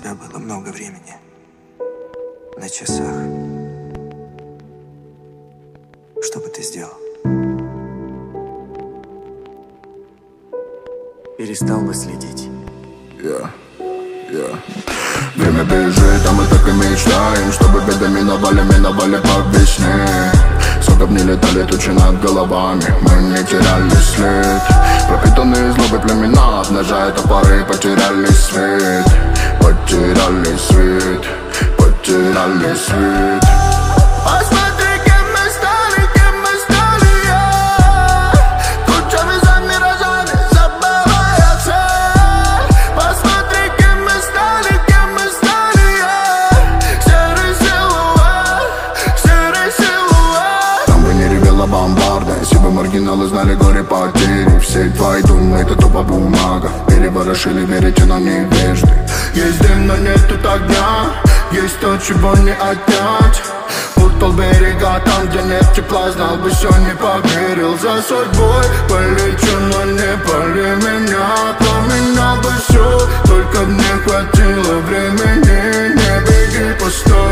тебя было много времени на часах. Что бы ты сделал? Перестал бы следить. Время бежит, а мы так и мечтаем, чтобы беды миновали по весне. Сколько б не летали тучи над головами, мы не теряли след. Пропитанные злобой племена обнажают топоры, потеряли свет. Потеряли свет. Посмотри, кем мы стали, тучами за миражами, забывая цель. Посмотри, кем мы стали, серый силуэт. Там бы не ревела бомбарда, если бы маргиналы знали горе потери. Все твои думы, это тупо бумага. Переворошили, верите, но невежды. Есть дым, но нету огня. Есть то, чего не отнять. Путал берега там, где нет тепла. Знал бы, все не поверил. За судьбой полечу, но не пали меня. Поменял бы все, только б не хватило времени. Не беги, постой.